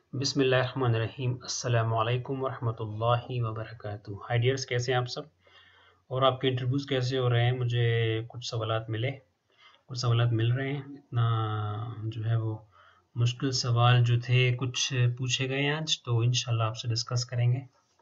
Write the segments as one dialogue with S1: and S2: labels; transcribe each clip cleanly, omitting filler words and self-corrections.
S1: बिस्मिल्लाहिर्रहमानिर्रहीम अस्सलामुअलैकुम वरहमतुल्लाहि वबरकातुहू। हाय डियर्स, कैसे हैं आप सब और आपके इंटरव्यूज़ कैसे हो रहे हैं? मुझे कुछ सवालात मिल रहे हैं। इतना जो है वो मुश्किल सवाल जो थे कुछ पूछे गए आज, तो इंशाल्लाह आपसे डिस्कस करेंगे।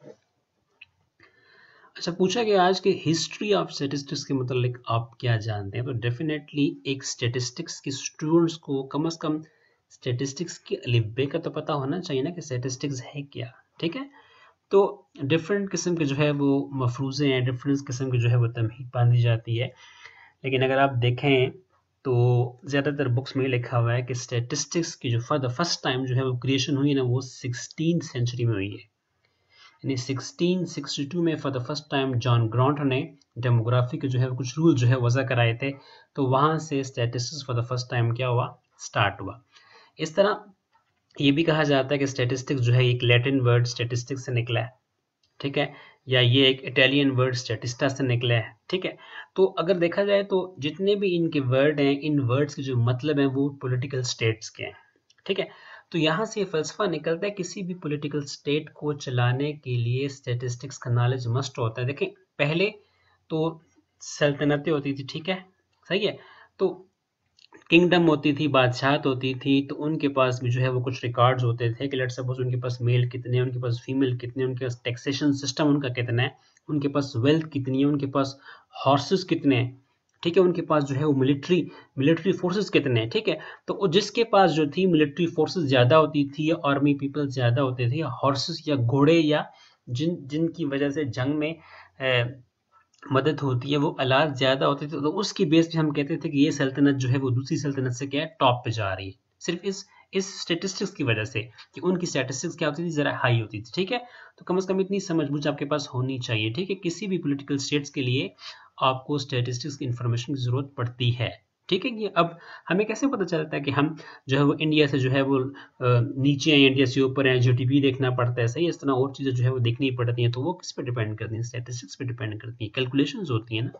S1: अच्छा, पूछा गया आज कि हिस्ट्री ऑफ स्टैटिस्टिक्स के मतलब आप क्या जानते हैं? तो डेफिनेटली एक स्टैटिस्टिक्स के स्टूडेंट्स को कम से कम स्टैटिस्टिक्स की अलिफ्बे का तो पता होना चाहिए ना कि स्टैटिस्टिक्स है क्या। ठीक है, तो डिफरेंट किस्म के जो है वो मफरूज़े हैं, डिफरेंट किस्म की जो है वो तमहीद बांधी जाती है। लेकिन अगर आप देखें तो ज़्यादातर बुक्स में लिखा हुआ है कि स्टैटिस्टिक्स की जो फॉर द फर्स्ट टाइम जो है वो क्रिएशन हुई ना, वो 16th सेंचुरी में हुई है। यानी 1662 में for the first time John Graunt ने डेमोग्राफी के जो है कुछ रूल जो है वज़ा कराए थे, तो वहाँ से statistics for the first time क्या हुआ, स्टार्ट हुआ। इस तरह ये भी कहा जाता है कि स्टैटिस्टिक्स जो है एक लैटिन वर्ड स्टैटिस्टिक्स से निकला है, ठीक है, या ये एक इटालियन वर्ड स्टैटिस्टा से निकला है। ठीक है, तो अगर देखा जाए तो जितने भी इनके वर्ड हैं, इन वर्ड्स के जो मतलब हैं वो पॉलिटिकल स्टेट्स के हैं। ठीक है, तो यहाँ से ये फलसफा निकलता है किसी भी पॉलिटिकल स्टेट को चलाने के लिए स्टैटिस्टिक्स का नॉलेज मस्ट होता है। देखें, पहले तो सल्तनतें होती थी, ठीक है, सही है, तो किंगडम होती थी, बादशाहत होती थी, तो उनके पास भी जो है वो कुछ रिकॉर्ड्स होते थे कि लेट्स सपोज उनके पास मेल कितने हैं, उनके पास फीमेल कितने हैं, उनके पास टैक्सेशन सिस्टम उनका कितना है, उनके पास वेल्थ कितनी है, उनके पास हॉर्सेस कितने हैं, ठीक है, उनके पास जो है वो मिलिट्री फोर्सेस कितने हैं। ठीक है, तो जिसके पास जो थी मिलिट्री फोर्सेस ज़्यादा होती थी, आर्मी पीपल ज़्यादा होते थे, हॉर्सेस या घोड़े, या जिनकी वजह से जंग में मदद होती है, वो अलात ज़्यादा होते थे, तो उसकी बेस पे हम कहते थे कि ये सल्तनत जो है वो दूसरी सल्तनत से क्या है, टॉप पे जा रही है, सिर्फ इस स्टेटिस्टिक्स की वजह से कि उनकी स्टेटिस्टिक्स क्या होती थी, ज़रा हाई होती थी। ठीक है, तो कम से कम इतनी समझ आपके पास होनी चाहिए। ठीक है, किसी भी पॉलिटिकल स्टेट्स के लिए आपको स्टेटिस्टिक्स की इंफॉर्मेशन की ज़रूरत पड़ती है। ठीक है, कि अब हमें कैसे पता चलता है कि हम जो है वो इंडिया से जो है वो नीचे हैं, इंडिया से ऊपर हैं, जीडीपी देखना पड़ता है, सही, इस तरह और चीज़ें जो है वो देखनी पड़ती हैं, तो वो किस पे डिपेंड करती हैं, स्टैटिस्टिक्स पे डिपेंड करती हैं, कैलकुलेशंस होती हैं ना।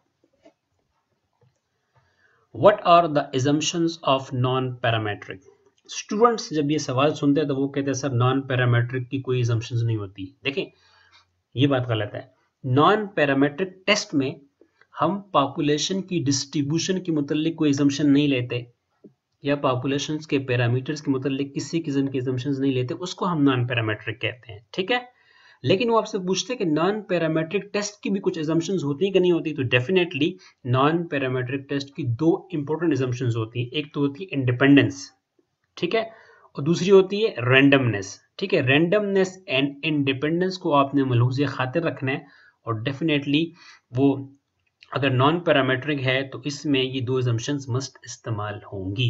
S1: What are the assumptions of non parametric? Students जब ये सवाल सुनते हैं तो वो कहते हैं सर नॉन पैरामेट्रिक की कोई assumptions नहीं होती। देखें, ये बात गलत है। नॉन पैरामेट्रिक टेस्ट में हम पॉपुलेशन की डिस्ट्रीब्यूशन के मुतालिक कोई assumption नहीं लेते, या पॉपुलेशन के पैरामीटर्स के मुतालिक किसी किस्म के assumptions नहीं लेते, उसको हम नॉन पैरामेट्रिक कहते हैं। ठीक है, लेकिन वो आपसे पूछते हैं कि नॉन पैरामेट्रिक टेस्ट की भी कुछ assumptions होती है कि नहीं होती, तो डेफिनेटली नॉन पैरामेट्रिक टेस्ट की दो इंपॉर्टेंट assumptions होती है। एक तो होती है इंडिपेंडेंस, ठीक है, और दूसरी होती है रैंडमनेस। ठीक है, रैंडमनेस एंड इंडिपेंडेंस को आपने मलहूज़े खातिर रखना है, और डेफिनेटली वो अगर नॉन पैरामेट्रिक है तो इसमें ये दो assumptions मस्ट इस्तेमाल होंगी।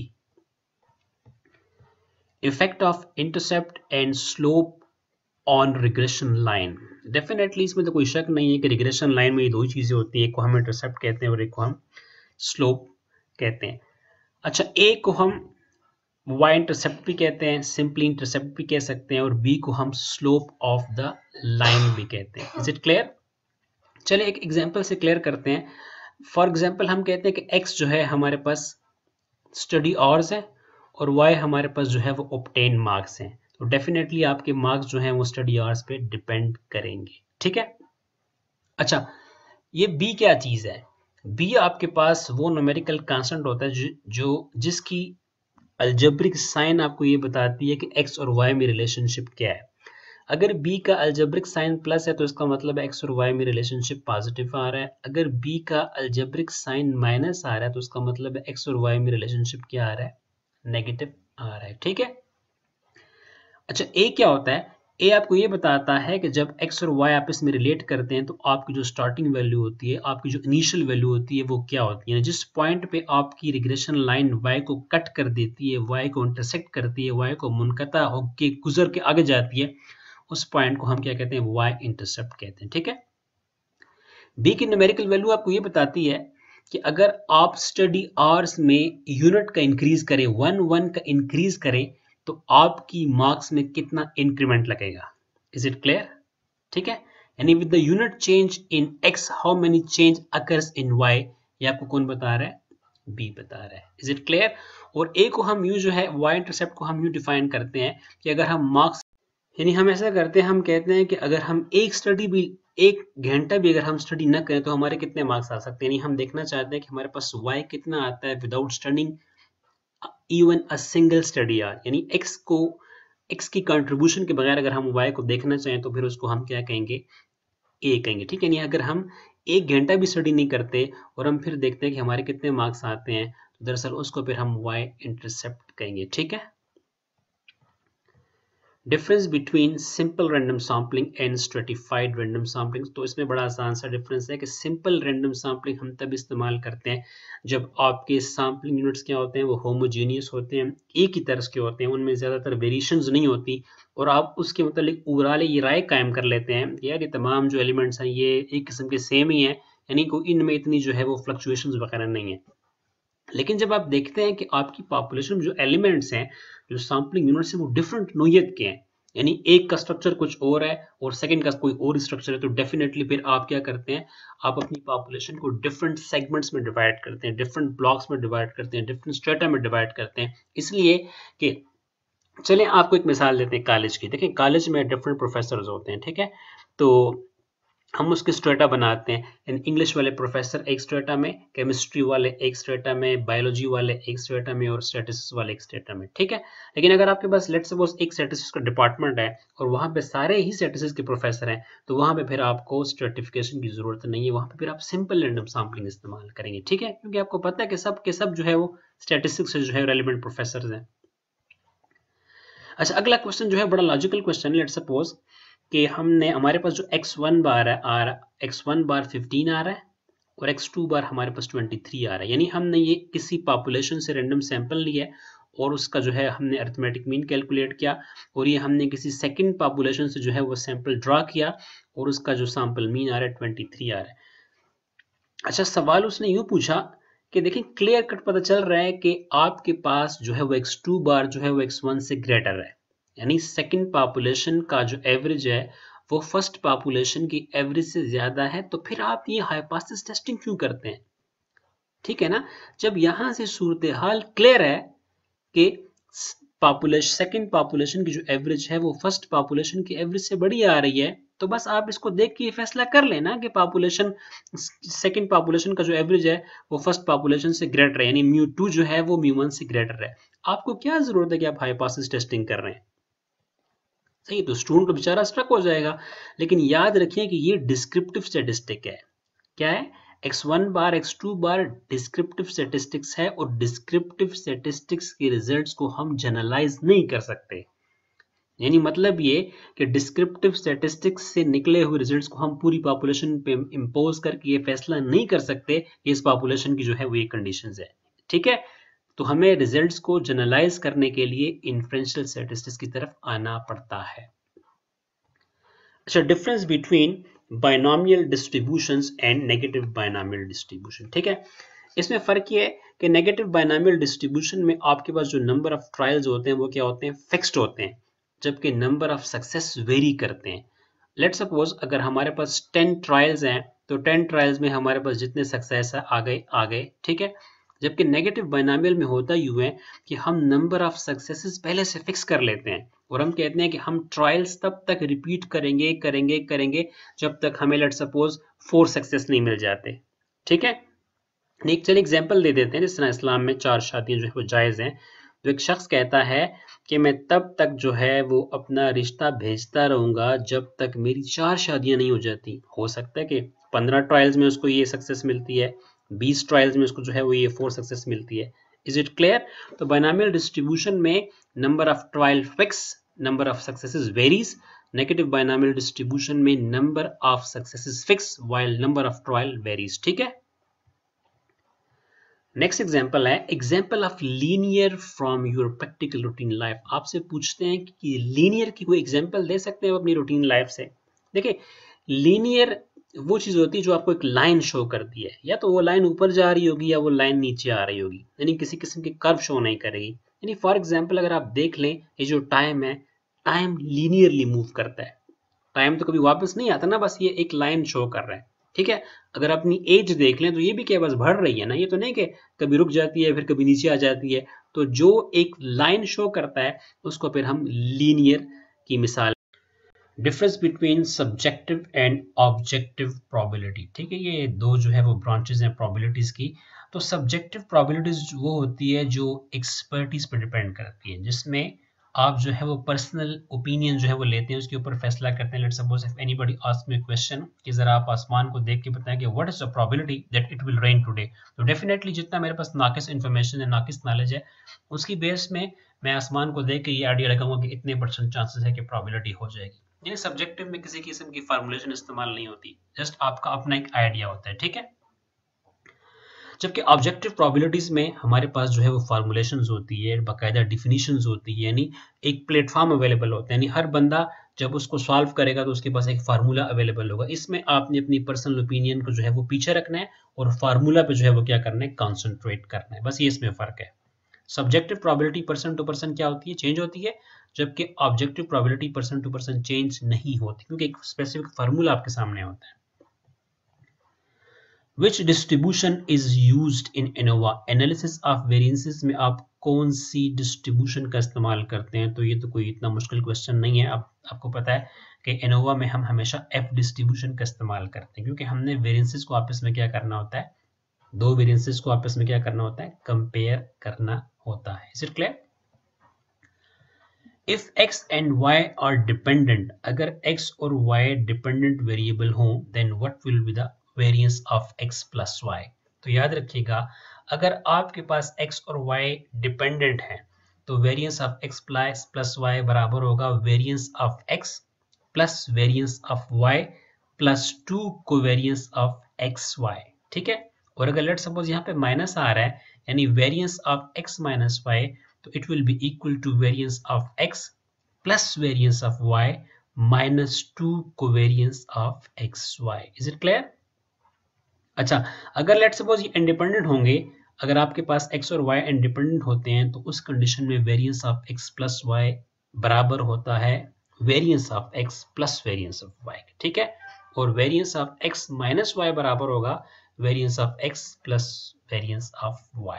S1: Effect of intercept and slope on regression line. Definitely इसमें तो कोई शक नहीं है कि रिग्रेशन लाइन में ये दो ही चीज़ें होती है, एक को हम इंटरसेप्ट कहते हैं और एक को हम स्लोप कहते हैं। अच्छा, ए को हम वाई इंटरसेप्ट भी कहते हैं, सिंपली इंटरसेप्ट भी कह सकते हैं, और बी को हम स्लोप ऑफ द लाइन भी कहते हैं। Is it clear? चलिए एक एग्जांपल से क्लियर करते हैं। फॉर एग्जांपल हम कहते हैं कि एक्स जो है हमारे पास स्टडी आवर्स है, और वाई हमारे पास जो है वो ऑब्टेन मार्क्स हैं, तो डेफिनेटली आपके मार्क्स जो हैं वो स्टडी आवर्स पे डिपेंड करेंगे। ठीक है, अच्छा, ये बी क्या चीज़ है? बी आपके पास वो न्यूमेरिकल कांस्टेंट होता है जो जिसकी अलजेब्रिक साइन आपको ये बताती है कि एक्स और वाई में रिलेशनशिप क्या है। अगर बी का अलजेब्रिक साइन प्लस है तो इसका मतलब है एक्स और वाई में रिलेशनशिप पॉजिटिव आ रहा है। अगर बी का अलजेब्रिक साइन माइनस आ रहा है तो इसका मतलब है एक्स और वाई में रिलेशनशिप क्या आ रहा है, नेगेटिव आ रहा है। ठीक है, अच्छा, ए क्या होता है? ए आपको ये बताता है कि जब एक्स और वाई आपस में रिलेट करते हैं तो आपकी जो स्टार्टिंग वैल्यू होती है, आपकी जो इनिशियल वैल्यू होती है, वो क्या होती है। जिस पॉइंट पे आपकी रिग्रेशन लाइन वाई को कट कर देती है, वाई को इंटरसेक्ट करती है, वाई को मुनकता होके गुजर के आगे जाती है, उस पॉइंट को हम क्या कहते हैं, वाई इंटरसेप्ट कहते हैं। ठीक है, बी की न्यूमेरिकल वैल्यू आपको ये बताती है कि अगर आप स्टडी आवर्स में यूनिट का इंक्रीज करें, 1 का इंक्रीज करें, तो आपकी मार्क्स में कितना इंक्रीमेंट लगेगा। Is it clear? ठीक है, यानी with the unit change in X how many change occurs in Y, ये आपको कौन बता रहा है, बी बता रहा है। Is it clear? और ए को हम यू जो है वाई इंटरसेप्ट को हम यू डिफाइन करते हैं कि अगर हम मार्क्स यानी हम ऐसा करते हैं, हम कहते हैं कि अगर हम एक घंटा भी अगर हम स्टडी न करें तो हमारे कितने मार्क्स आ सकते हैं। यानी हम देखना चाहते हैं कि हमारे पास y कितना आता है without studying even a single study hour. यानी x की कंट्रीब्यूशन के बगैर अगर हम y को देखना चाहें तो फिर उसको हम क्या कहेंगे, a कहेंगे। ठीक है, यानी अगर हम एक घंटा भी स्टडी नहीं करते और हम फिर देखते हैं कि हमारे कितने मार्क्स आते हैं तो दरअसल उसको फिर हम y इंटरसेप्ट कहेंगे। ठीक है। Difference between simple random sampling and stratified random sampling. तो इसमें बड़ा आसान सा डिफरेंस है कि सिंपल रैंडम सैम्पलिंग हम तब इस्तेमाल करते हैं जब आपके सैम्पलिंग यूनिट्स क्या होते हैं, वो होमोजीनियस होते हैं, एक ही तरह के होते हैं, उनमें ज़्यादातर वेरिएशंस नहीं होती और आप उसके मतलब ओवरऑल ये राय कायम कर लेते हैं कि यार ये तमाम जो एलिमेंट्स हैं ये एक किस्म के सेम ही हैं, यानी कोई इनमें इतनी जो है वो फ्लक्चुएशंस वगैरह नहीं है। लेकिन जब आप देखते हैं कि आपकी पॉपुलेशन में जो एलिमेंट्स हैं, जो सैम्पलिंग यूनिट्स हैं, वो डिफरेंट नोयत के हैं, यानी एक का स्ट्रक्चर कुछ और है और सेकंड का कोई और स्ट्रक्चर है, तो डेफिनेटली फिर आप क्या करते हैं, आप अपनी पॉपुलेशन को डिफरेंट सेगमेंट्स में डिवाइड करते हैं, डिफरेंट ब्लॉक्स में डिवाइड करते हैं, डिफरेंट स्ट्रेटा में डिवाइड करते हैं। इसलिए कि चलिए आपको एक मिसाल देते हैं कॉलेज की। देखिए कॉलेज में डिफरेंट प्रोफेसर होते हैं, ठीक है, तो हम उसके स्ट्रेटा बनाते हैं। इंग्लिश वाले प्रोफेसर एक स्ट्रेटा में, केमिस्ट्री वाले एक स्ट्रेटा में, बायोलॉजी वाले एक स्ट्रेटा में और स्टैटिस्टिक्स वाले एक स्ट्रेटा में। ठीक है, लेकिन अगर आपके पास लेट्स सपोज एक स्टैटिस्टिक्स का डिपार्टमेंट है और वहां पे सारे ही स्टैटिस्टिक्स के प्रोफेसर हैं, तो वहां पे फिर आपको स्ट्रेटिफिकेशन की जरूरत नहीं है, वहां पे फिर आप सिंपल रैंडम सैम्पलिंग इस्तेमाल करेंगे। ठीक है, क्योंकि आपको पता है कि सब के सब जो है वो स्टैटिस्टिक्स से जो है रेलिवेंट प्रोफेसर हैं। अच्छा, अगला क्वेश्चन जो है बड़ा लॉजिकल क्वेश्चन है। लेट्स सपोज कि हमने हमारे पास जो x1 बार है आ रहा, x1 बार 15 आ रहा है और x2 बार हमारे पास 23 आ रहा है। यानी हमने ये किसी पॉपुलेशन से रैंडम सैंपल लिया है और उसका जो है हमने अरिथमेटिक मीन कैलकुलेट किया और ये हमने किसी सेकंड पॉपुलेशन से जो है वो सैंपल ड्रा किया और उसका जो सैंपल मीन आ रहा है 23 आ रहा है। अच्छा, सवाल उसने यूं पूछा कि देखिए क्लियर कट पता चल रहा है कि आपके पास जो है वो x2 बार जो है वो x1 से ग्रेटर है, यानी सेकंड पॉपुलेशन का जो एवरेज है वो फर्स्ट पॉपुलेशन की एवरेज से ज्यादा है, तो फिर आप ये हाइपोथेसिस टेस्टिंग क्यों करते हैं? ठीक है ना, जब यहां से सूरत हाल क्लियर है कि सेकंड पॉपुलेशन की जो एवरेज है वो फर्स्ट पॉपुलेशन की एवरेज से बड़ी आ रही है, तो बस आप इसको देख के ये फैसला कर लेना कि सेकंड पॉपुलेशन का जो एवरेज है वो फर्स्ट पॉपुलेशन से ग्रेटर है, यानी μ2 जो है वो μ1 से ग्रेटर है। आपको क्या जरूरत है कि आप हाइपोथेसिस टेस्टिंग कर रहे हैं? सही, तो स्टूडेंट तो बेचारा स्ट्रक हो जाएगा। लेकिन याद रखिए कि ये डिस्क्रिप्टिव स्टैटिस्टिक है। क्या है? x1 बार x2 बार डिस्क्रिप्टिव स्टैटिस्टिक्स है और डिस्क्रिप्टिव स्टैटिस्टिक्स के रिजल्ट्स को हम जनरलाइज नहीं कर सकते। यानी मतलब ये कि डिस्क्रिप्टिव स्टैटिस्टिक्स से निकले हुए रिजल्ट्स को हम पूरी पॉपुलेशन पे इंपोज करके ये फैसला नहीं कर सकते कि इस पॉपुलेशन की जो है वो ये कंडीशंस है। ठीक है, तो हमें रिजल्ट्स को जनरलाइज करने के लिए इन्फ्रेंशियल स्टैटिस्टिक्स की तरफ आना पड़ता है। अच्छा, difference between binomial distributions and negative binomial distribution. ठीक है, इसमें फर्क ये है कि नेगेटिव बायनॉमियल डिस्ट्रीब्यूशन में आपके पास जो नंबर ऑफ ट्रायल्स होते हैं वो क्या होते हैं, फिक्स्ड होते हैं, जबकि नंबर ऑफ सक्सेस वेरी करते हैं। लेट्स सपोज अगर हमारे पास 10 ट्रायल्स हैं तो 10 ट्रायल्स में हमारे पास जितने सक्सेस है आ गए। ठीक है, जबकि नेगेटिव बायनॉमियल में होता यूं है कि हम नंबर ऑफ सक्सेसेस पहले से फिक्स कर लेते हैं और हम कहते हैं कि हम ट्रायल्स तब तक रिपीट करेंगे जब तक हमें लेट्स सपोज 4 सक्सेस नहीं मिल जाते। ठीक है, एक चलिए एग्जांपल दे देते हैं। जिस तरह इस्लाम में 4 शादियां जो है वो जायज़ हैं, तो एक शख्स कहता है कि मैं तब तक जो है वो अपना रिश्ता भेजता रहूंगा जब तक मेरी 4 शादियां नहीं हो जाती। हो सकता है कि 15 ट्रायल्स में उसको ये सक्सेस मिलती है, 20 ट्रायल्स में उसको जो है वो ये 4 सक्सेस मिलती है। Is it clear? तो बायनॉमियल डिस्ट्रीब्यूशन में number of trial fix, number of successes varies. Negative binomial distribution में number of successes fix while number of trial varies. ठीक है, नेक्स्ट एग्जाम्पल है example of linear from your practical routine life. आपसे पूछते हैं कि linear की कोई एग्जाम्पल दे सकते हैं अपनी रूटीन लाइफ से। देखिए, लीनियर वो चीज होती है जो आपको एक लाइन शो करती है, या तो वो लाइन ऊपर जा रही होगी या वो लाइन नीचे आ रही होगी, यानी किसी किस्म की कर्व शो नहीं करेगी। यानी फॉर एग्जाम्पल अगर आप देख लें, ये जो टाइम है, टाइम लीनियरली मूव करता है, टाइम तो कभी वापस नहीं आता ना, बस ये एक लाइन शो कर रहा है। ठीक है, अगर अपनी एज देख लें तो ये भी क्या बस बढ़ रही है ना, ये तो नहीं कि कभी रुक जाती है फिर कभी नीचे आ जाती है। तो जो एक लाइन शो करता है उसको फिर हम लीनियर की मिसाल difference between subjective and objective probability, ठीक है, ये दो जो है वो ब्रांचेस हैं प्रोबेबिलिटीज की। तो सब्जेक्टिव प्रोबेबिलिटीज वो होती है जो एक्सपर्टीज पर डिपेंड करती है, जिसमें आप जो है वो पर्सनल ओपिनियन जो है वो लेते हैं, उसके ऊपर फैसला करते हैं। Let's suppose if anybody ask me question कि जरा आप आसमान को देख के बताएं कि what is the probability that it will rain today, तो डेफिनेटली जितना मेरे पास नाकिस इन्फॉर्मेशन है, नाकिस नॉलेज है, उसकी बेस में मैं आसमान को देख के ये आइडिया लगाऊंगा कि इतने % चांसेस है कि प्रोबेबिलिटी हो जाएगी। ये सब्जेक्टिव में किसी किस्म की फार्मूलेशन इस्तेमाल नहीं होती, जस्ट आपका अपना एक आइडिया होता है, ठीक है। जबकि ऑब्जेक्टिव प्रोबेबिलिटीज में हमारे पास जो है वो फार्मूलेशंस होती है, बाकायदा डिफिनीशंस होती है, यानी एक प्लेटफॉर्म अवेलेबल होता है, यानी हर बंदा जब उसको सॉल्व करेगा तो उसके पास एक फार्मूला अवेलेबल होगा। इसमें आपने अपनी पर्सनल ओपिनियन को जो है वो पीछे रखना है और फार्मूला पे जो है वो क्या करना है, कॉन्सेंट्रेट करना है, बस ये इसमें फर्क है। Subjective probability person to person क्या होती है, चेंज होती है, जबकि objective probability person to person change नहीं होती, क्योंकि एक स्पेसिफिक फार्मूला आपके सामने होता है। Which distribution is used in ANOVA? Analysis of variances में आप कौन सी डिस्ट्रीब्यूशन का इस्तेमाल करते हैं? तो ये तो कोई इतना मुश्किल क्वेश्चन नहीं है। आपको पता है कि ANOVA में हम हमेशा F डिस्ट्रीब्यूशन का इस्तेमाल करते हैं, क्योंकि हमने वेरिएंसेस को आपस में क्या करना होता है, दो वेरिएंसेस को आपस में क्या करना होता है, कंपेयर करना होता है। Is it clear? If x and y are dependent, अगर x और y डिपेंडेंट वेरिएबल हों, then what will be the variance of x plus y? तो याद रखिएगा, अगर आपके पास x और y डिपेंडेंट है तो variance of x plus y बराबर होगा variance of x plus variance of y plus 2 covariance of xy, ठीक है। और अगर लेट सपोज यहाँ पे माइनस आ रहा है, यानी variance of x minus y, तो it will be equal to variance of x plus variance of y minus 2 covariance of xy। Is it clear? अच्छा, अगर लेट सपोज ये इंडिपेंडेंट होंगे, अगर आपके पास x और y इंडिपेंडेंट होते हैं तो उस कंडीशन में variance of x plus y बराबर होता है variance of x plus variance of y, ठीक है। और variance of x minus y बराबर होगा variance of x plus variance of y।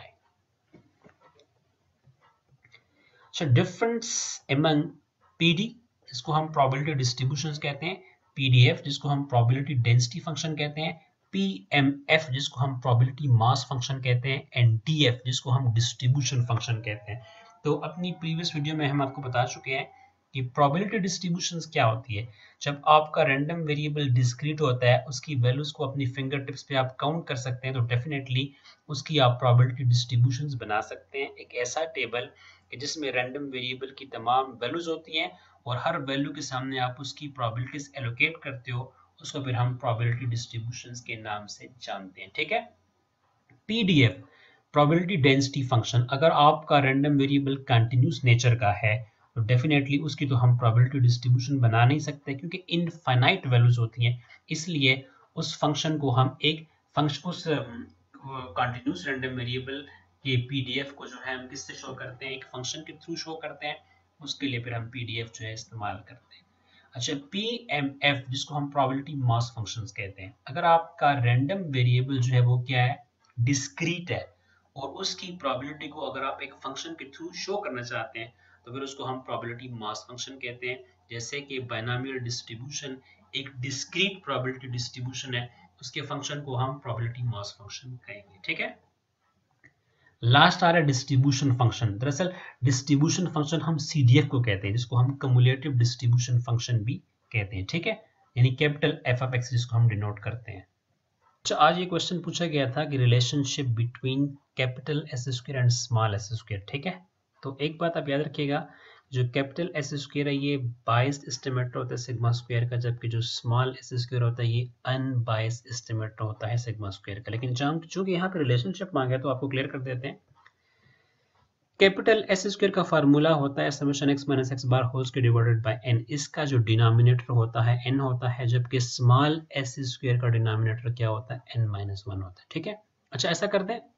S1: अच्छा, डिफरेंस अमंग PD, जिसको हम प्रोबेबिलिटी डिस्ट्रीब्यूशंस कहते हैं, PDF जिसको हम प्रोबेबिलिटी डेंसिटी फंक्शन कहते हैं, PMF जिसको हम प्रोबेबिलिटी मास फंक्शन कहते हैं, एंड DF जिसको हम डिस्ट्रीब्यूशन फंक्शन कहते हैं। तो अपनी प्रीवियस वीडियो में हम आपको बता चुके हैं कि प्रोबेबिलिटी डिस्ट्रीब्यूशंस क्या होती है। जब आपका रैंडम वेरिएबल डिस्क्रीट होता है, उसकी वैल्यूज को अपनी फिंगर टिप्स पे आप काउंट कर सकते हैं, तो डेफिनेटली उसकी आप प्रोबेबिलिटी डिस्ट्रीब्यूशंस बना सकते हैं। एक ऐसा टेबल कि जिसमें रैंडम वेरिएबल की तमाम वैल्यूज होती हैं और हर वैल्यू के सामने आप उसकी प्रोबेबिलिटीज एलोकेट करते हो, उसको फिर हम प्रोबेबिलिटी डिस्ट्रीब्यूशंस के नाम से जानते हैं, ठीक है। PDF प्रोबेबिलिटी डेंसिटी फंक्शन, अगर आपका रैंडम वेरिएबल कंटिन्यूस नेचर का है तो डेफिनेटली उसकी तो हम प्रोबेबिलिटी डिस्ट्रीब्यूशन बना नहीं सकते, क्योंकि इनफाइनाइट वैल्यूज होती हैं। इसलिए उस फंक्शन को हम एक फंक्शन, उस कंटिन्यूस रैंडम वेरिएबल के PDF को जो है हम किससे शो करते हैं, एक फंक्शन के थ्रू शो करते हैं। उसके लिए फिर हम PDF जो है इस्तेमाल करते हैं। अच्छा, PMF जिसको हम प्रोबेबिलिटी मास फंक्शंस कहते हैं, अगर आपका रैंडम वेरिएबल जो है वो क्या है, डिस्क्रीट है, और उसकी प्रोबेबिलिटी को अगर आप एक फंक्शन के थ्रू शो करना चाहते हैं तो फिर उसको हम प्रोबेबिलिटी मास फंक्शन कहते हैं। जैसे कि बायनॉमियल डिस्ट्रीब्यूशन एक डिस्क्रीट प्रोबेबिलिटी डिस्ट्रीब्यूशन है, उसके फंक्शन को हम प्रोबेबिलिटी मास फंक्शन कहेंगे, ठीक है। लास्ट आ रहा है डिस्ट्रीब्यूशन फंक्शन। दरअसल डिस्ट्रीब्यूशन फंक्शन हम CDF को कहते हैं, जिसको हम कम्युलेटिव डिस्ट्रीब्यूशन फंक्शन भी कहते हैं, ठीक है, यानी कैपिटल F ऑफ X जिसको हम डिनोट करते हैं। अच्छा, आज ये क्वेश्चन पूछा गया था कि relationship between capital S square and small s square, ठीक है। तो एक बात आप याद रखिएगा, जो कैपिटल S स्क्वायर है ये बाइस्ड एस्टिमेटर होता है सिग्मा स्क्वायर का, जबकि जो स्मॉल s स्क्वायर होता है ये अनबाइस्ड एस्टिमेटर होता है सिग्मा स्क्वायर का। लेकिन चूंकि यहाँ पे रिलेशनशिप मांगा तो आपको क्लियर कर देते हैं। कैपिटल S स्क्वायर का फार्मूला होता है summation x minus X bar whole square divided by n। इसका जो डिनोमिनेटर होता है n होता है, जबकि स्मॉल s स्क्वायर का डिनोमिनेटर क्या होता है, n माइनस 1 होता है, ठीक है। अच्छा, ऐसा करते हैं,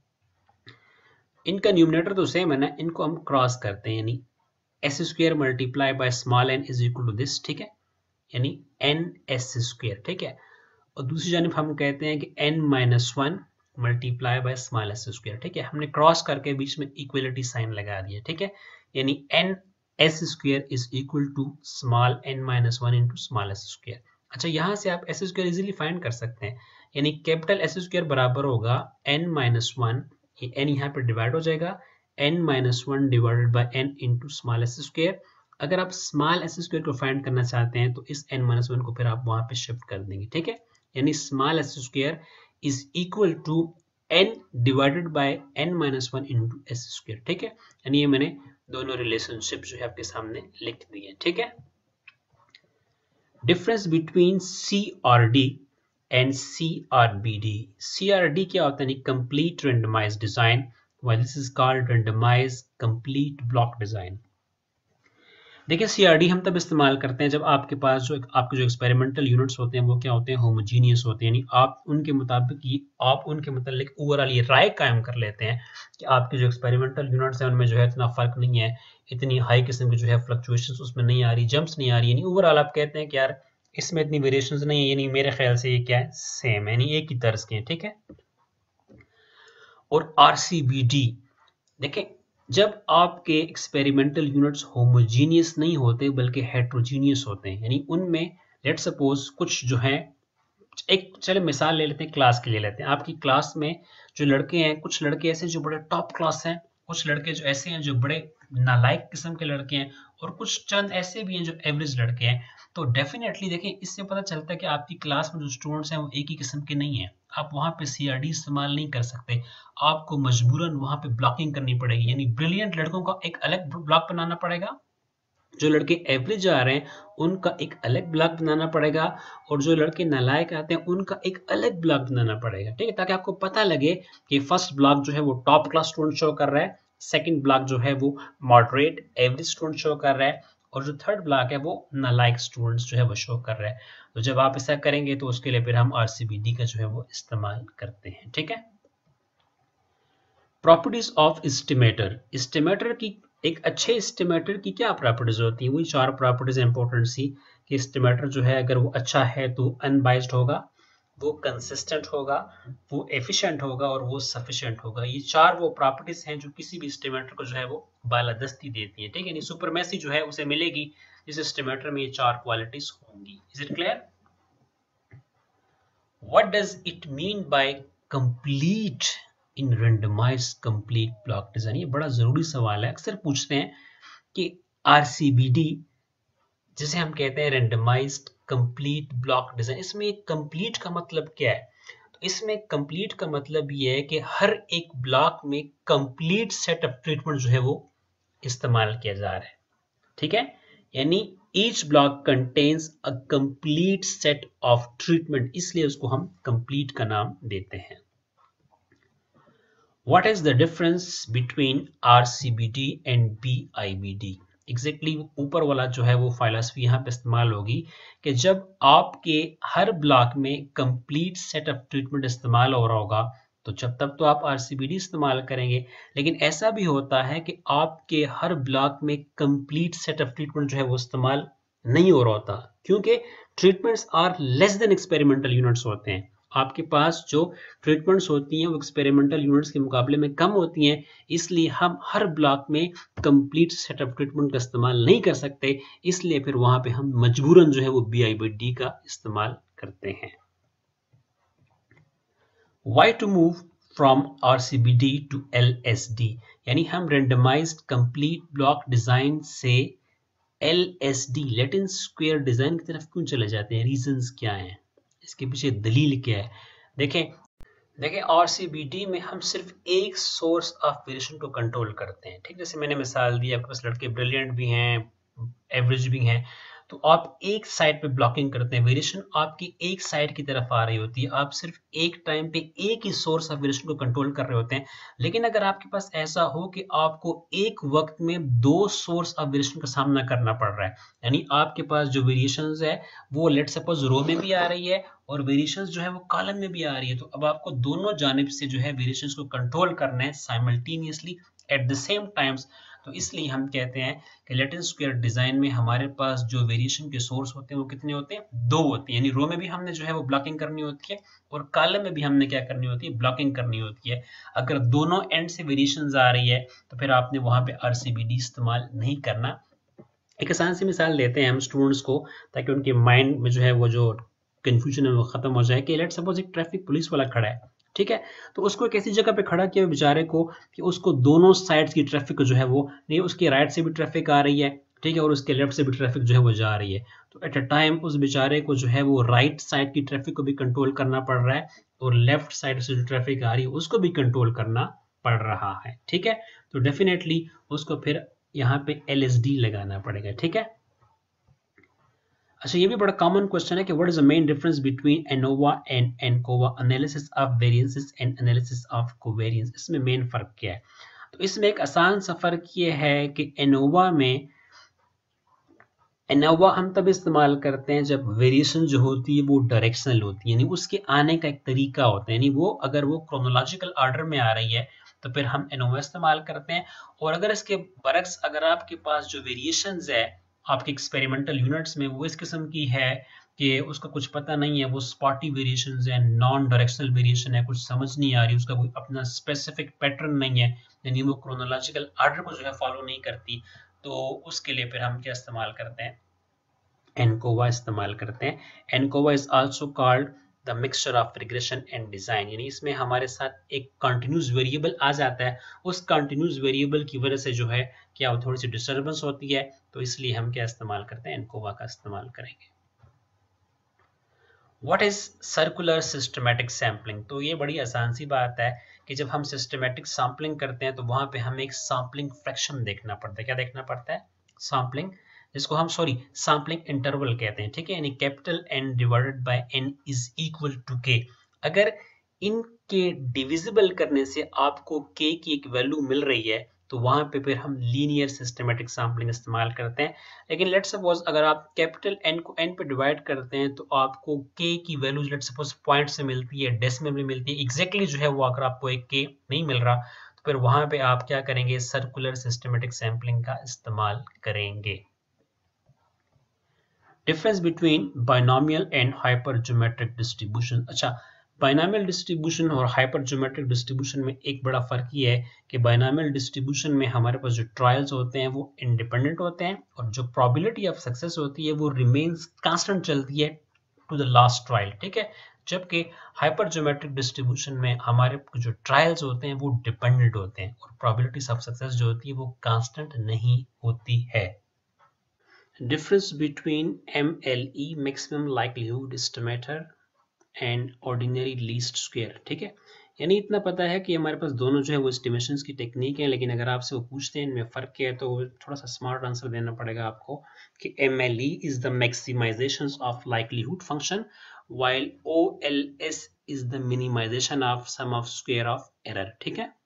S1: इनका न्यूमिनेटर तो सेम है ना, इनको हम क्रॉस करते हैं, यानी s square multiply by small n is equal to this, ठीक है, यानी n(s) स्क्वायर, ठीक है। और दूसरी जानिब हम कहते हैं कि n minus 1 multiply by small s square, ठीक है। हमने क्रॉस करके बीच में इक्वलिटी साइन लगा दिया, ठीक है, यानी n S square is equal to small n minus one into small S square. अच्छा, यहाँ से आप एस स्क्वायर इजिली फाइंड कर सकते हैं, यानी कैपिटल एस स्क्वायर बराबर होगा n माइनस वन, ये n यहाँ पे डिवाइड हो जाएगा, n minus one divided by n into small S square. अगर आप स्मॉल एस स्क्वायर को फाइंड करना चाहते हैं तो इस n माइनस वन को फिर आप वहां पे शिफ्ट कर देंगे, ठीक है, यानी small S square is equal to n divided by n minus one into S square, ठीक है, यानी ये मैंने दोनों रिलेशनशिप जो है आपके सामने लिख दिए, ठीक है। डिफरेंस बिटवीन सी और डी एंड सी और बी डी। सी और डी क्या होता है, complete randomized design, while this is called randomized complete block design. देखिए सीआरडी हम तब इस्तेमाल करते हैं जब आपके पास जो एक्सपेरिमेंटल यूनिट्स होते हैं वो क्या होते हैं, होमोजीनियस होते हैं, यानी आप उनके मुताबिक आप उनके मतलब ओवरऑल ये राय कायम कर लेते हैं कि आपके जो एक्सपेरिमेंटल यूनिट्स हैं उनमें जो है इतना फर्क नहीं है, इतनी हाई किस्म की जो है फ्लक्चुएशंस उसमें नहीं आ रही, जंप्स नहीं आ रही, यानी ओवरऑल आप कहते हैं कि यार इसमें इतनी वेरिएशंस नहीं है, यानी मेरे ख्याल से ये क्या है, सेम है, यानी एक ही तर्ज के हैं, ठीक है। और आरसीबीडी, देखें जब आपके एक्सपेरिमेंटल यूनिट्स होमोजीनियस नहीं होते बल्कि हेट्रोजीनियस होते हैं, यानी उनमें लेट सपोज कुछ जो है, एक चले मिसाल ले लेते हैं, क्लास की ले लेते हैं, आपकी क्लास में जो लड़के हैं, कुछ लड़के ऐसे जो बड़े टॉप क्लास हैं, कुछ लड़के जो ऐसे हैं जो बड़े नालायक किस्म के लड़के हैं, और कुछ चंद ऐसे भी हैं जो एवरेज लड़के हैं। तो डेफिनेटली देखें इससे पता चलता है कि आपकी क्लास में जो स्टूडेंट्स हैं वो एक ही किस्म के नहीं है, आप वहां पे सीआरडी इस्तेमाल नहीं कर सकते, आपको मजबूरन वहां पे ब्लॉकिंग करनी पड़ेगी, यानी ब्रिलियंट लड़कों का एक अलग ब्लॉक बनाना पड़ेगा, जो लड़के एवरेज आ रहे हैं उनका एक अलग ब्लॉक बनाना पड़ेगा, और जो लड़के नालायक आते हैं उनका एक अलग ब्लॉक बनाना पड़ेगा, ठीक है, ताकि आपको पता लगे कि फर्स्ट ब्लॉक जो है वो टॉप क्लास स्टूडेंट शो कर रहा है, सेकंड ब्लॉक जो है वो मॉडरेट एवरेज स्टूडेंट शो कर रहा है, और जो थर्ड ब्लॉक है वो नालायक स्टूडेंट्स जो है वो शो कर रहा है। तो जब आप ऐसा करेंगे तो उसके लिए फिर हम आरसीबीडी का जो है वो इस्तेमाल करते हैं, ठीक है। Properties of estimator. एस्टिमेटर की, एक अच्छे एस्टिमेटर की क्या प्रॉपर्टीज होती हैं, वही चार प्रॉपर्टीज इंपॉर्टेंट सी, कि एस्टिमेटर जो है अगर वो अच्छा है तो अनबाइस्ड होगा, वो कंसिस्टेंट होगा, वो एफिशिएंट होगा, और वो सफिशिएंट होगा। ये चार वो प्रॉपर्टीज हैं जो किसी भी एस्टिमेटर को जो है वो बालादस्ती देती है, ठीक है, यानी सुपरमेसी जो है उसे मिलेगी जिस एस्टिमेटर में ये चार क्वालिटीज होंगी। Is it clear? What does it mean by complete in randomized complete block design? ये बड़ा जरूरी सवाल है, अक्सर पूछते हैं कि आरसीबीडी जिसे हम कहते हैं रेंडमाइज्ड कंप्लीट ब्लॉक डिजाइन, इसमें कंप्लीट का मतलब क्या है? तो इसमें कंप्लीट का मतलब ये है कि हर एक ब्लॉक में कंप्लीट सेट ऑफ ट्रीटमेंट जो है वो इस्तेमाल किया जा रहा है, ठीक है, यानी each block contains a complete set of treatment, इसलिए उसको हम कंप्लीट का नाम देते हैं। What is the difference between RCBD and BIBD? Exactly ऊपर वाला जो है वो फिलॉसफी यहाँ पे इस्तेमाल होगी कि जब आपके हर ब्लॉक में कंप्लीट सेट ऑफ ट्रीटमेंट इस्तेमाल हो रहा होगा तो जब तक तो आप आरसीबीडी इस्तेमाल करेंगे, लेकिन ऐसा भी होता है कि आपके हर ब्लॉक में कंप्लीट सेट ऑफ ट्रीटमेंट जो है वो इस्तेमाल नहीं हो रहा होता, क्योंकि treatments are less than experimental units होते हैं, आपके पास जो ट्रीटमेंट्स होती हैं वो एक्सपेरिमेंटल यूनिट्स के मुकाबले में कम होती हैं, इसलिए हम हर ब्लॉक में कंप्लीट सेट ऑफ ट्रीटमेंट का इस्तेमाल नहीं कर सकते, इसलिए फिर वहां पे हम मजबूरन जो है वो BIBD का इस्तेमाल करते हैं। Why to move from RCBD to LSD? यानी हम रेंडमाइज्ड कंप्लीट ब्लॉक डिजाइन से LSD लैटिन स्क्वायर डिजाइन की तरफ क्यों चले जाते हैं, रीजंस क्या हैं, इसके पीछे दलील क्या है? देखें आरसीबीडी में हम सिर्फ एक सोर्स ऑफ वेरिएशन को कंट्रोल करते हैं, ठीक, जैसे मैंने मिसाल दी, आपके पास लड़के ब्रिलियंट भी हैं, एवरेज भी हैं, तो आप एक साइड पे ब्लॉकिंग करते हैं, वेरिएशन आपकी एक साइड की तरफ आ रही होती है, आप सिर्फ एक टाइम पे एक ही सोर्स ऑफ वेरिएशन को कंट्रोल कर रहे होते हैं। लेकिन अगर आपके पास ऐसा हो कि आपको एक वक्त में दो सोर्स ऑफ वेरिएशन का सामना करना पड़ रहा है, यानी आपके पास जो वेरिएशंस है वो लेट सपोज रो में भी आ रही है और वेरिएशंस जो है वो कॉलम में भी आ रही है, तो अब आपको दोनों जानिब से जो है वेरिएशंस को कंट्रोल करना है simultaneously at the same times. तो इसलिए हम कहते हैं कि लैटिन स्क्वायर डिजाइन में हमारे पास जो वेरिएशन के सोर्स होते हैं वो कितने होते हैं, दो होते हैं, यानी रो में भी हमने जो है वो ब्लॉकिंग करनी होती है और कॉलम में भी हमने क्या करनी होती है, ब्लॉकिंग करनी होती है। अगर दोनों एंड से वेरिएशंस आ रही है तो फिर आपने वहां पे आरसीबीडी इस्तेमाल नहीं करना, एक आसान सी मिसाल देते हैं हम स्टूडेंट्स को, ताकि उनके माइंड में जो है वो जो कंफ्यूजन है वो खत्म हो जाए। कि लेट्स सपोज एक ट्रैफिक पुलिस वाला खड़ा है, ठीक है, तो उसको एक ऐसी जगह पे खड़ा किया बेचारे को कि उसको दोनों साइड्स की ट्रैफिक जो है वो नहीं, उसके राइट से भी ट्रैफिक आ रही है, ठीक है, और उसके लेफ्ट से भी ट्रैफिक जो है वो जा रही है। तो एट अ टाइम उस बेचारे को जो है वो राइट साइड की ट्रैफिक को भी कंट्रोल करना पड़ रहा है, और लेफ्ट साइड से जो ट्रैफिक आ रही है उसको भी कंट्रोल करना पड़ रहा है, ठीक है। तो डेफिनेटली उसको फिर यहाँ पे LSD लगाना पड़ेगा, ठीक है। अच्छा, ये भी बड़ा कॉमन क्वेश्चन है कि what is the main difference between ANOVA and ANCOVA, analysis of variances and analysis of covariance. इसमें मेन फर्क क्या है? तो इसमें एक आसान सा फर्क ये है कि एनोवा हम तब इस्तेमाल करते हैं जब वेरिएशन जो होती है वो डायरेक्शनल होती है, यानी उसके आने का एक तरीका होता है, यानी वो अगर वो क्रोनोलॉजिकल ऑर्डर में आ रही है तो फिर हम एनोवा इस्तेमाल करते हैं। और अगर इसके बरक्स अगर आपके पास जो वेरिएशंस है आपके एक्सपेरिमेंटल यूनिट्स में वो इस किस्म की है कि उसका कुछ पता नहीं है, वो स्पॉटी वेरिएशंस है, नॉन डायरेक्शनल वेरिएशन है, कुछ समझ नहीं आ रही, उसका कोई अपना स्पेसिफिक पैटर्न नहीं है, यानी वो क्रोनोलॉजिकल ऑर्डर को जो है फॉलो नहीं करती, तो उसके लिए फिर हम क्या इस्तेमाल करते हैं? एनकोवा इस्तेमाल करते हैं। ANCOVA is also called the mixture of regression and design, यानी इसमें हमारे साथ एक कंटिन्यूस वेरिएबल आ जाता है, उस कंटिन्यूस वेरिएबल की वजह से जो है क्या थोड़ी सी डिस्टर्बेंस होती है, तो इसलिए हम क्या इस्तेमाल करते हैं? एनकोवा का इस्तेमाल करेंगे। What is circular systematic sampling? तो ये बड़ी आसान सी बात है कि जब हम सिस्टमैटिक सैम्पलिंग करते हैं तो वहां पे हमें एक सैम्पलिंग फ्रैक्शन देखना पड़ता है। क्या देखना पड़ता है? सैम्पलिंग, जिसको हम सैम्पलिंग इंटरवल कहते हैं, ठीक है, यानी capital N divided by N is equal to K। अगर इनके डिविजिबल करने से आपको K की एक वैल्यू मिल रही है तो वहां पे फिर हम लीनियर सिस्टमैटिक सैम्पलिंग इस्तेमाल करते हैं। लेकिन लेट सपोज अगर आप कैपिटल N को N पे डिवाइड करते हैं तो आपको K की वैल्यू लेट सपोज पॉइंट से मिलती है, डेसिमल में मिलती है, एग्जैक्टली जो है वो अगर आपको एक K नहीं मिल रहा तो फिर वहां पे आप क्या करेंगे? सर्कुलर सिस्टमैटिक सैम्पलिंग का इस्तेमाल करेंगे। Difference between binomial and hypergeometric distribution. अच्छा, बाइनोमियल डिस्ट्रीब्यूशन और हाइपरज्योमेट्रिक डिस्ट्रीब्यूशन में एक बड़ा फर्क ये है कि बाइनोमियल डिस्ट्रीब्यूशन में हमारे पास जो ट्रायल्स होते हैं वो इंडिपेंडेंट होते हैं और जो प्रोबेबिलिटी ऑफ सक्सेस होती है वो रिमेन्स कांस्टेंट चलती है टू द लास्ट ट्रायल, ठीक है। जबकि हाइपरज्योमेट्रिक डिस्ट्रीब्यूशन में हमारे जो ट्रायल्स होते हैं वो डिपेंडेंट होते हैं और प्रोबेबिलिटीज ऑफ सक्सेस जो होती है वो कांस्टेंट नहीं होती है। Difference between MLE maximum likelihood estimator and ordinary least square, ठीक है। यानी इतना पता है कि हमारे पास दोनों जो है वो एस्टिमेशंस की टेक्निक है, लेकिन अगर आपसे वो पूछते हैं इनमें फर्क क्या है तो थोड़ा सा स्मार्ट आंसर देना पड़ेगा आपको कि MLE is the maximization of likelihood function while OLS is the minimization of sum of square of error, ठीक है।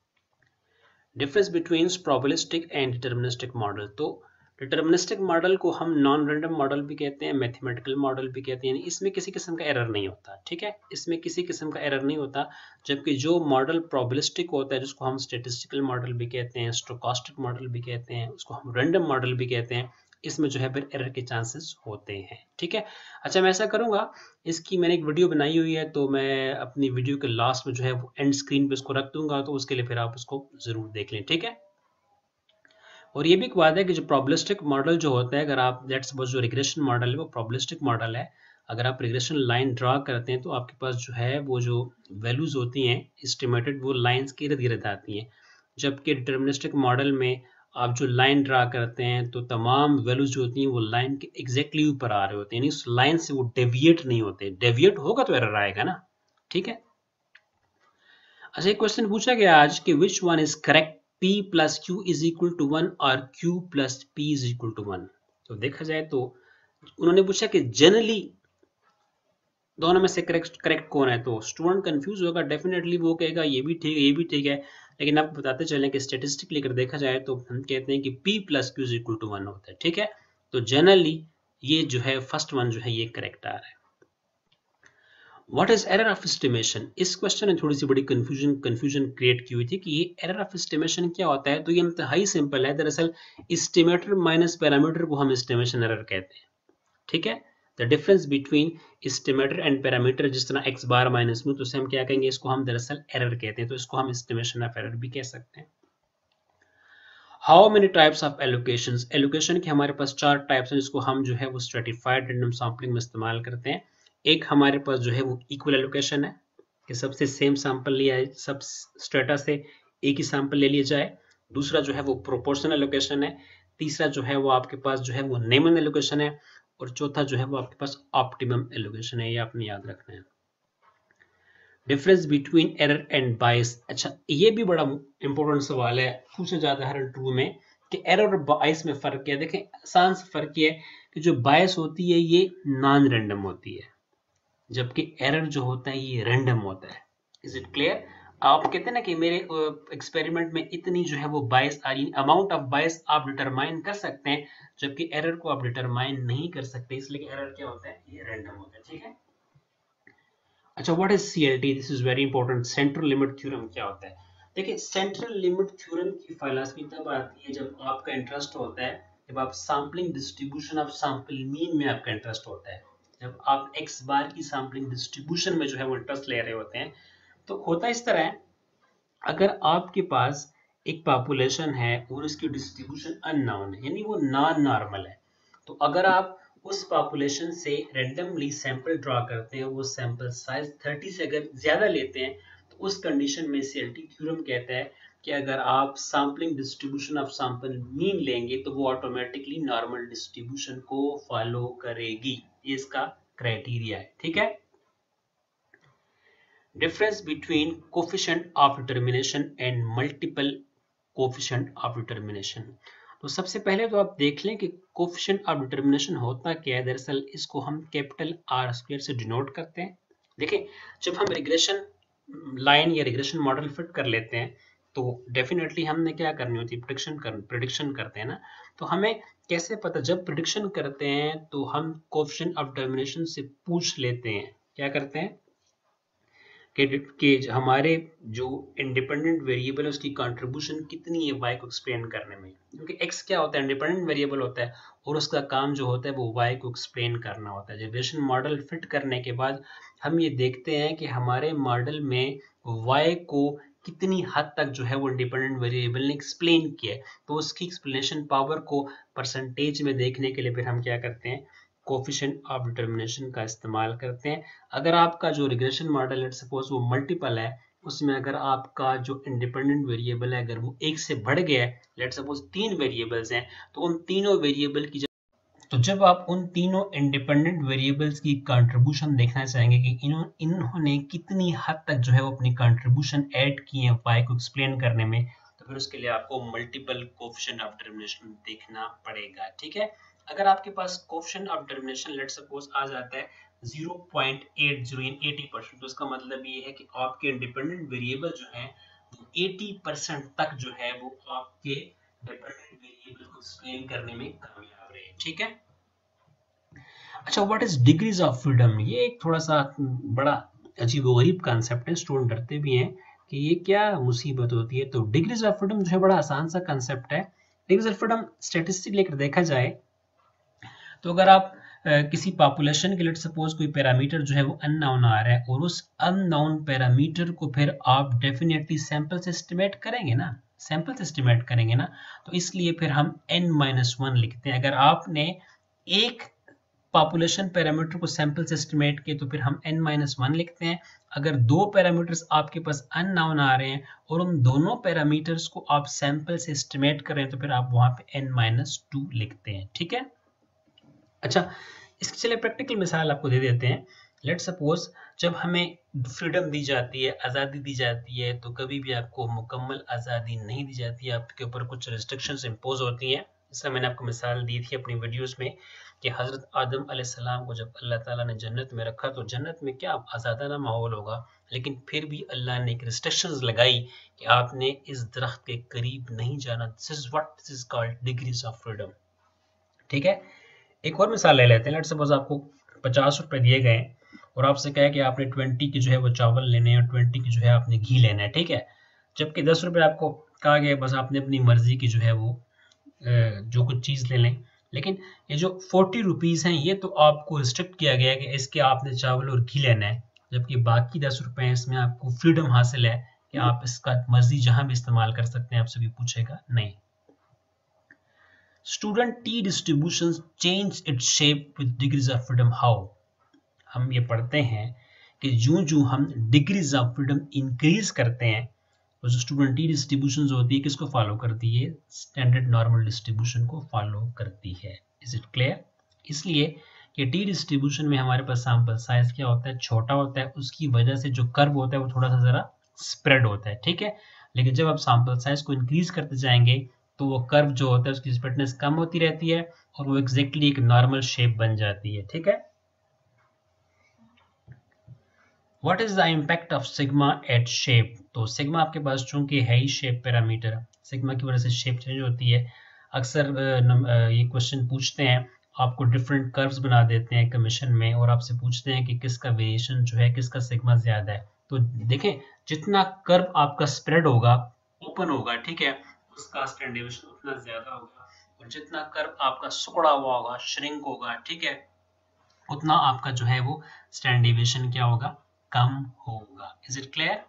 S1: Difference between probabilistic and deterministic model. तो डिटर्मिनिस्टिक मॉडल को हम नॉन रैंडम मॉडल भी कहते हैं, मैथमेटिकल मॉडल भी कहते हैं, यानी इसमें किसी किस्म का एरर नहीं होता, ठीक है, इसमें किसी किस्म का एरर नहीं होता। जबकि जो मॉडल प्रोबेबिलिस्टिक होता है जिसको हम स्टैटिस्टिकल मॉडल भी कहते हैं, स्टोकास्टिक मॉडल भी कहते हैं, उसको हम रैंडम मॉडल भी कहते हैं, इसमें जो है फिर एरर के चांसेस होते हैं, ठीक है। अच्छा, मैं ऐसा करूंगा, इसकी मैंने एक वीडियो बनाई हुई है तो मैं अपनी वीडियो के लास्ट में जो है वो एंड स्क्रीन पे इसको रख दूंगा, तो उसके लिए फिर आप उसको जरूर देख लें, ठीक है। और ये भी एक बात है कि जो प्रोबेबिलिस्टिक मॉडल जो होता है, अगर आप लेट्स सपोज जो रिग्रेशन मॉडल है वो प्रोबेबिलिस्टिक मॉडल है, अगर आप रिग्रेशन लाइन ड्रा करते हैं तो आपके पास जो है वो जो वैल्यूज होती हैं एस्टिमेटेड वो लाइंस के इर्द गिर्द आती हैं। जबकि डिटर्मिनिस्टिक मॉडल में आप जो लाइन ड्रा करते हैं तो तमाम वैल्यूज जो होती हैं वो लाइन के एग्जैक्टली ऊपर आ रहे होते हैं, यानी उस लाइन से वो डेविएट नहीं होते, डेविएट होगा तो एरर आएगा ना, ठीक है। अच्छा, एक क्वेश्चन पूछा गया आज कि which one is correct, P plus Q is equal to 1 और Q plus P is equal to 1। तो देखा जाए तो उन्होंने पूछा कि जनरली दोनों में से करेक्ट कौन है, तो स्टूडेंट कंफ्यूज होगा, डेफिनेटली वो कहेगा ये भी ठीक है ये भी ठीक है, लेकिन आपको बताते चलें कि स्टेटिस्टिकली अगर देखा जाए तो हम कहते हैं कि P plus Q is equal to 1 होता है, ठीक है। तो जनरली ये जो है फर्स्ट वन जो है ये करेक्ट आ रहा है। What is error of estimation? इस क्वेश्चन में थोड़ी सी बड़ी कंफ्यूजन क्रिएट की हुई थी कि ये एरर ऑफ एस्टिमेशन क्या होता है। तो ये इंतहाई सिंपल है, दरअसल एस्टिमेटर माइनस पैरामीटर को हम एस्टिमेशन एरर कहते हैं, ठीक है। The difference between estimator and parameter, जिस तरह x बार माइनस में, तो उसे हम क्या कहेंगे? इसको हम दरअसल एरर कहते हैं, तो इसको हम एस्टिमेशन ऑफ एरर भी कह सकते हैं। How many types of allocations, allocation के हमारे पास 4 टाइप्स हैं जिसको हम जो है वो स्ट्रेटिफाइड रैंडम सैंपलिंग में इस्तेमाल करते हैं। एक हमारे पास जो है वो इक्वल एलोकेशन है कि सबसे सेम सैंपल लिया है, सब स्ट्रेटा से एक ही सैंपल ले लिया जाए। दूसरा जो है वो प्रोपोर्शनल एलोकेशन है। तीसरा जो है वो आपके पास जो है वो नेमन एलोकेशन है। और चौथा जो है वो आपके पास ऑप्टिमम एलोकेशन है। ये आपने याद रखना है। Difference between error and bias, अच्छा ये भी बड़ा इंपॉर्टेंट सवाल है, पूछा जाता है हर इंटरव्यू में कि एरर और बायस में फर्क क्या है। देखें आसान सा फर्क ये है कि जो बायस होती है ये नॉन रैंडम होती है, जबकि एरर जो होता है ये रैंडम होता है। Is it clear? आप कहते हैं ना कि मेरे एक्सपेरिमेंट में इतनी जो है वो बायस आ रही, अमाउंट ऑफ बायस आप डिटरमाइन कर सकते हैं, जबकि एरर को आप डिटरमाइन नहीं कर सकते, इसलिए एरर क्या होता है, ये रैंडम होता है। ठीक है। अच्छा what is CLT, this is very important. Central limit theorem क्या होता है? देखिए सेंट्रल लिमिट थ्योरम की फिलॉसफी तब आती है जब आपका इंटरेस्ट होता है, जब आप sampling distribution of sample mean में आपका इंटरेस्ट होता है, जब आप x बार की सैम्पलिंग डिस्ट्रीब्यूशन में जो है वो इंटरेस्ट ले रहे होते हैं। तो होता इस तरह है, अगर आपके पास एक पॉपुलेशन है और उसकी डिस्ट्रीब्यूशन अननोन है, यानी वो नॉन नॉर्मल है, तो अगर आप उस पॉपुलेशन से रैंडमली सैंपल ड्रॉ करते हैं, वो सैंपल साइज 30 से अगर ज्यादा लेते हैं, तो उस कंडीशन में CLT थ्योरम कहता है कि अगर आप sampling distribution of sample mean लेंगे तो वो ऑटोमेटिकली नॉर्मल डिस्ट्रीब्यूशन को फॉलो करेगी। ये इसका क्राइटेरिया है। ठीक है। Difference between coefficient of determination and multiple coefficient of determination, तो सबसे पहले तो आप देख लें कि coefficient of determination होता क्या है। दरअसल इसको हम कैपिटल R² से डिनोट करते हैं। देखिए जब हम रिग्रेशन लाइन या रिग्रेशन मॉडल फिट कर लेते हैं तो डेफिनेटली हमने क्या करनी होती है, प्रिडिक्शन करते हैं ना। तो हमें कैसे पता, जब प्रिडिक्शन करते हैं तो हम कोएफिशिएंट ऑफ डिटरमिनेशन से पूछ लेते हैं, क्या करते हैं कि हमारे जो इंडिपेंडेंट वेरिएबल है उसकी कंट्रीब्यूशन कितनी है y को एक्सप्लेन करने में, क्योंकि x क्या होता है, इंडिपेंडेंट वेरिएबल होता है और उसका काम जो होता है वो y को एक्सप्लेन करना होता है। रिग्रेशन मॉडल फिट करने के बाद हम ये देखते हैं कि हमारे मॉडल में y को कितनी हद तक जो है वो इंडिपेंडेंट वेरिएबल ने एक्सप्लेन किया है, तो उसकी एक्सप्लेनेशन पावर को परसेंटेज में देखने के लिए फिर हम क्या करते हैं, कोएफिशिएंट ऑफ डिटरमिनेशन का इस्तेमाल करते हैं। अगर आपका जो रिग्रेशन मॉडल है सपोज वो मल्टीपल है, उसमें अगर आपका जो इंडिपेंडेंट वेरिएबल है अगर वो एक से बढ़ गया है, लेट सपोज 3 वेरिएबल्स हैं, तो उन तीनों वेरिएबल की जब आप उन तीनों इंडिपेंडेंट वेरिएबल्स की कंट्रीब्यूशन देखना चाहेंगे कि इन्होंने कितनी हद तक जो है वो अपनी कंट्रीब्यूशन ऐड की है y को एक्सप्लेन करने में, तो फिर उसके लिए आपको मल्टीपल कोएफिशिएंट ऑफ डिटरमिनेशन देखना पड़ेगा। ठीक है। अगर आपके पास coefficient of determination let suppose आ जाता है 0.80 इन 80%, तो इसका मतलब ये है कि आपके इंडिपेंडेंट वेरिएबल जो है 80% तक जो है वो आपके डिपेंडेंट वेरिएबल को एक्सप्लेन करने में कामयाब रहे। ठीक है। अच्छा what is degrees of freedom, ये एक थोड़ा सा बड़ा अजीबोगरीब कॉन्सेप्ट है, स्टूडेंट डरते भी हैं कि ये क्या मुसीबत होती है। तो डिग्रीज ऑफ फ्रीडम जो है बड़ा आसान सा कंसेप्ट है। डिग्रीज ऑफ फ्रीडम स्टैटिस्टिक लेकर देखा जाए तो अगर आप किसी पॉपुलेशन के लिए सपोज कोई पैरामीटर जो है वो अननोन आ रहा है और उस अननोन पैरामीटर को फिर आप डेफिनेटली सैंपल से एस्टिमेट करेंगे ना, सैंपल से एस्टिमेट करेंगे ना, तो इसलिए फिर हम n-1 लिखते हैं। अगर आपने एक पॉपुलेशन पैरामीटर को सैंपल से एस्टिमेट किए तो फिर हम n-1 लिखते हैं। अगर दो पैरामीटर्स आपके पास अननोन आ रहे हैं और उन दोनों पैरामीटर्स को आप सैंपल से एस्टिमेट कर रहे हैं तो फिर आप वहां पे n-2 लिखते हैं। ठीक है। अच्छा इसके चलिए प्रैक्टिकल मिसाल आपको दे देते हैं। लेट सपोज जब हमें फ्रीडम दी जाती है, आज़ादी दी जाती है, तो कभी भी आपको मुकम्मल आज़ादी नहीं दी जाती है, आपके ऊपर कुछ रिस्ट्रिक्शंस इंपोज होती हैं। जैसा मैंने आपको मिसाल दी थी अपनी वीडियोस में कि हज़रत आदम अलैहिस्सलाम को जब अल्लाह ताला ने जन्नत में रखा तो जन्नत में क्या आज़ादाना माहौल होगा, लेकिन फिर भी अल्लाह ने एक रिस्ट्रिक्शंस लगाई कि आपने इस दरख्त के करीब नहीं जाना। This is what this is called degrees of freedom. ठीक है। एक और मिसाल ले लेते हैं। लेट्स सपोज आपको 50 रुपए दिए गए और आपसे कहा कि आपने 20 की जो है वो चावल लेने हैं और 20 की जो है आपने घी लेना है। ठीक है। जबकि 10 रुपए आपको कहा गया बस आपने अपनी मर्जी की जो है वो जो कुछ चीज ले लें, लेकिन ये जो 40 रुपीज हैं ये तो आपको रिस्ट्रिक्ट किया गया है कि इसके आपने चावल और घी लेना है, जबकि बाकी 10 रुपए हैं इसमें आपको फ्रीडम हासिल है कि आप इसका मर्जी जहां भी इस्तेमाल कर सकते हैं, आपसे भी पूछेगा नहीं। Student T distribution change its shape with degrees of freedom how. हम ये पढ़ते हैं कि जो हम डिग्रीज ऑफ फ्रीडम इंक्रीज करते हैं तो जो स्टूडेंट टी डिस्ट्रीब्यूशन होती है किसको फॉलो करती है, स्टैंडर्ड नॉर्मल डिस्ट्रीब्यूशन को फॉलो करती है। Is it clear? इसलिए कि टी डिस्ट्रीब्यूशन में हमारे पास सैंपल साइज क्या होता है, छोटा होता है, उसकी वजह से जो कर्व होता है वो थोड़ा सा जरा स्प्रेड होता है, ठीक है। लेकिन जब आप सैंपल साइज को इंक्रीज करते जाएंगे तो वो कर्व जो होता है उसकी स्प्रेडनेस कम होती रहती है और वो एग्जैक्टली एक नॉर्मल शेप बन जाती है, ठीक है। What is the impact of sigma at shape? तो सिग्मा आपके पास चूंकि है ही शेप पैरामीटर, सिग्मा की वजह से शेप चेंज होती है। अक्सर ये क्वेश्चन पूछते हैं, आपको डिफरेंट कर्व्स बना देते हैं कमीशन में और आपसे पूछते हैं कि किसका वेरिएशन जो है, किसका सिग्मा ज्यादा है। तो देखें, जितना कर्व आपका स्प्रेड होगा, ओपन होगा, ठीक है, उसका स्टैंडर्ड डेविएशन उतना ज्यादा होगा, और जितना कर्व आपका सिकुड़ा हुआ होगा, श्रिंक होगा, ठीक है, उतना आपका जो है वो स्टैंडर्ड डेविएशन क्या होगा, कम होगा। Is it clear?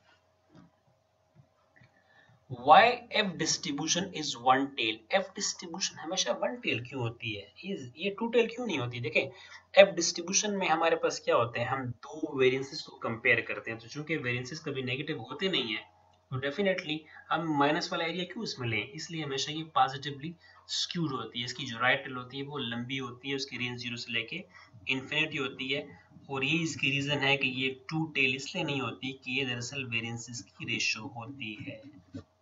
S1: Why F distribution is one tail? F distribution हमेशा वन टेल क्यों होती है, ये टू टेल क्यों नहीं होती? देखें F distribution में हमारे पास क्या होते हैं, हम दो वेरिएंसेस को कंपेयर करते हैं, तो चूंकि वेरिएंसेस कभी नेगेटिव होते नहीं है तो डेफिनेटली हम माइनस वाला एरिया क्यों इसमें लें, इसलिए हमेशा ये पॉजिटिवली स्क्यूड होती है। इसकी जो राइट टेल होती है वो लंबी होती है, उसकी रेंज 0 से लेके इन्फिनिटी होती है, और ये इसकी रीजन है कि ये टू टेल इसलिए नहीं होती कि ये दरअसल वेरिएंसेस की रेशियो होती है।